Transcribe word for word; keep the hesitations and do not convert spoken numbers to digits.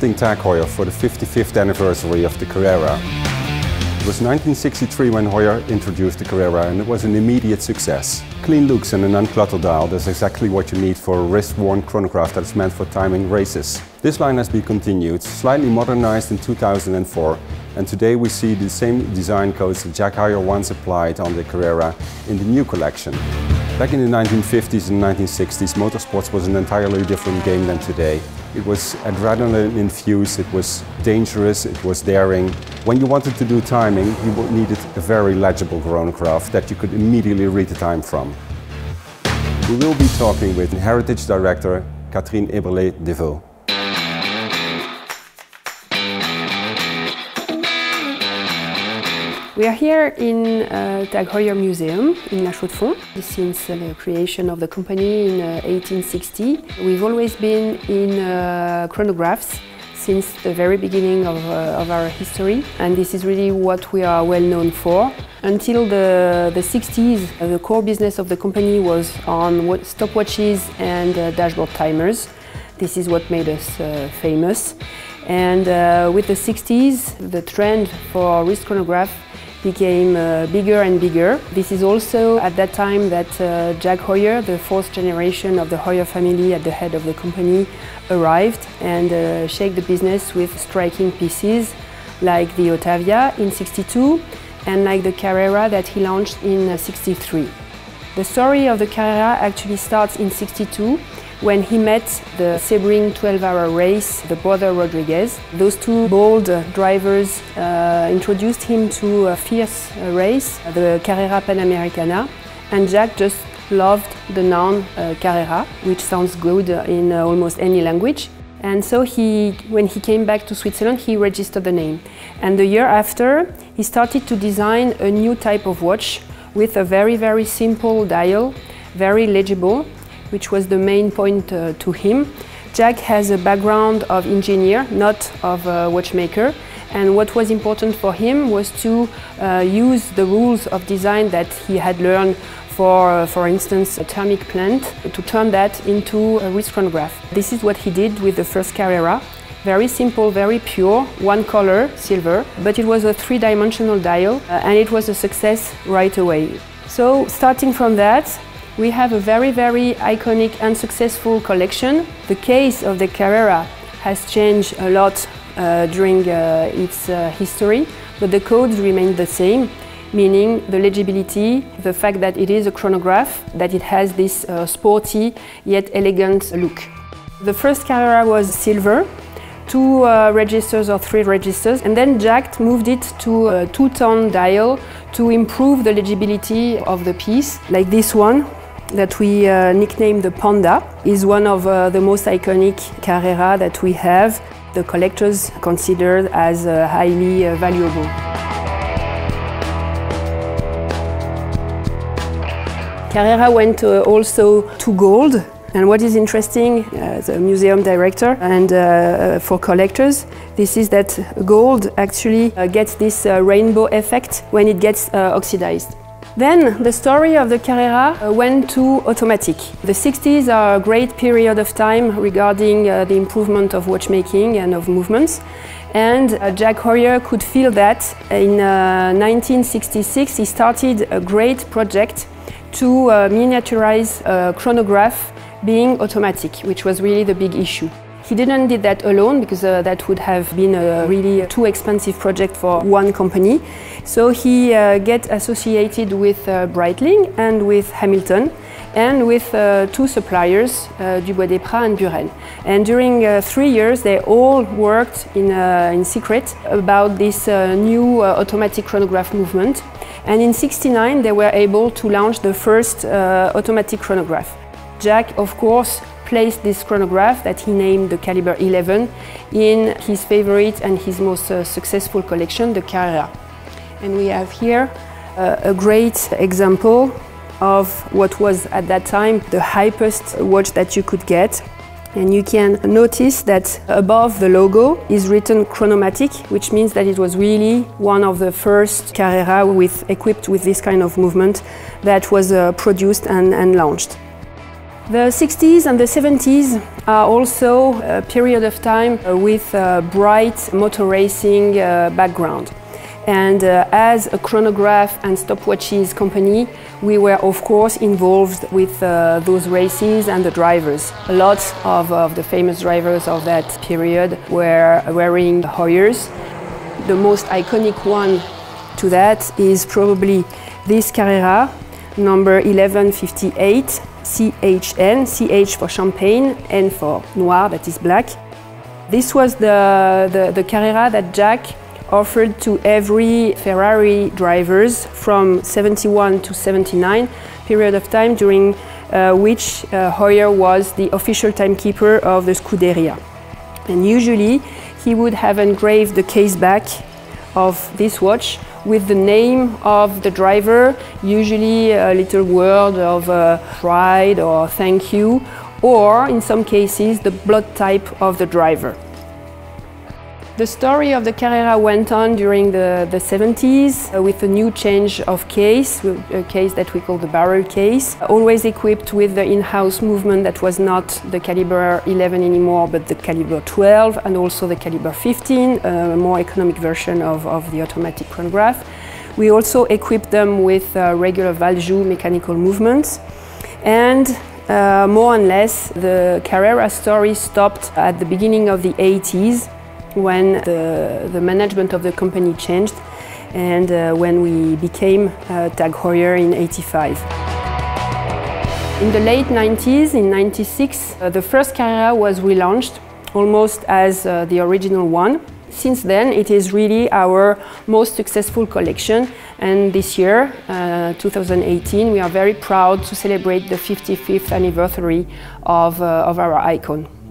visiting Tag Heuer for the fifty-fifth anniversary of the Carrera. It was nineteen sixty-three when Heuer introduced the Carrera, and it was an immediate success. Clean looks and an uncluttered dial, that's exactly what you need for a wrist-worn chronograph that's meant for timing races. This line has been continued, slightly modernized in two thousand four, and today we see the same design codes that Jack Heuer once applied on the Carrera in the new collection. Back in the nineteen fifties and nineteen sixties, motorsports was an entirely different game than today. It was adrenaline infused, it was dangerous, it was daring. When you wanted to do timing, you needed a very legible chronograph that you could immediately read the time from. We will be talking with Heritage Director Catherine Eberle-Devaux. We are here in uh, Tag Heuer Museum in La Chaux-de-Fonds. Since uh, the creation of the company in uh, eighteen sixty, we've always been in uh, chronographs since the very beginning of, uh, of our history, and this is really what we are well known for. Until the, the sixties, uh, the core business of the company was on stopwatches and uh, dashboard timers. This is what made us uh, famous. And uh, with the sixties, the trend for wrist chronograph became uh, bigger and bigger. This is also at that time that uh, Jack Heuer, the fourth generation of the Heuer family at the head of the company, arrived and uh, shaped the business with striking pieces like the Ottavia in sixty-two and like the Carrera that he launched in uh, sixty-three. The story of the Carrera actually starts in sixty-two when he met the Sebring twelve hour race, the brother Rodriguez. Those two bold uh, drivers uh, introduced him to a fierce uh, race, the Carrera Panamericana, and Jack just loved the noun uh, Carrera, which sounds good uh, in uh, almost any language. And so he, when he came back to Switzerland, he registered the name. And the year after, he started to design a new type of watch with a very, very simple dial, very legible, which was the main point uh, to him. Jack has a background of engineer, not of a watchmaker, and what was important for him was to uh, use the rules of design that he had learned for, uh, for instance, a thermic plant, to turn that into a wrist chronograph. This is what he did with the first Carrera. Very simple, very pure, one color, silver, but it was a three-dimensional dial, uh, and it was a success right away. So, starting from that, we have a very, very iconic and successful collection. The case of the Carrera has changed a lot uh, during uh, its uh, history, but the codes remain the same, meaning the legibility, the fact that it is a chronograph, that it has this uh, sporty yet elegant look. The first Carrera was silver, two uh, registers or three registers, and then Jack moved it to a two-tone dial to improve the legibility of the piece, like this one, that we uh, nicknamed the Panda, is one of uh, the most iconic Carrera that we have. The collectors considered as uh, highly uh, valuable. Carrera went uh, also to gold, and what is interesting as a museum director and uh, for collectors, this is that gold actually uh, gets this uh, rainbow effect when it gets uh, oxidized. Then the story of the Carrera went to automatic. The sixties are a great period of time regarding uh, the improvement of watchmaking and of movements. And uh, Jack Heuer could feel that. In uh, nineteen sixty-six he started a great project to uh, miniaturize a chronograph being automatic, which was really the big issue. He didn't do that alone because uh, that would have been a really too expensive project for one company. So he uh, get associated with uh, Breitling and with Hamilton and with uh, two suppliers, uh, Dubois Desprats and Burel. And during uh, three years they all worked in, uh, in secret about this uh, new uh, automatic chronograph movement. And in sixty-nine they were able to launch the first uh, automatic chronograph. Jack, of course, placed this chronograph that he named the Caliber eleven in his favorite and his most uh, successful collection, the Carrera. And we have here uh, a great example of what was at that time the hypest watch that you could get. And you can notice that above the logo is written Chronomatic, which means that it was really one of the first Carrera with, equipped with this kind of movement that was uh, produced and, and launched. The sixties and the seventies are also a period of time with a bright motor racing uh, background. And uh, as a chronograph and stopwatches company, we were of course involved with uh, those races and the drivers. A lot of, of the famous drivers of that period were wearing Heuers. The most iconic one to that is probably this Carrera, number eleven fifty-eight, C H N, C H for champagne, N for noir, that is black. This was the, the, the Carrera that Jack offered to every Ferrari drivers from seventy-one to seventy-nine, period of time during uh, which uh, Heuer was the official timekeeper of the Scuderia. And usually he would have engraved the case back of this watch with the name of the driver, usually a little word of uh, pride or thank you, or in some cases the blood type of the driver. The story of the Carrera went on during the, the seventies uh, with a new change of case, a case that we call the barrel case, always equipped with the in-house movement that was not the caliber eleven anymore, but the caliber twelve and also the caliber fifteen, a more economic version of, of the automatic chronograph. We also equipped them with uh, regular Valjoux mechanical movements. And uh, more or less, the Carrera story stopped at the beginning of the eighties, when the, the management of the company changed and uh, when we became uh, Tag Heuer in eighty-five. In the late nineties, in ninety-six, uh, the first Carrera was relaunched almost as uh, the original one. Since then, it is really our most successful collection, and this year, uh, two thousand eighteen, we are very proud to celebrate the fifty-fifth anniversary of, uh, of our icon.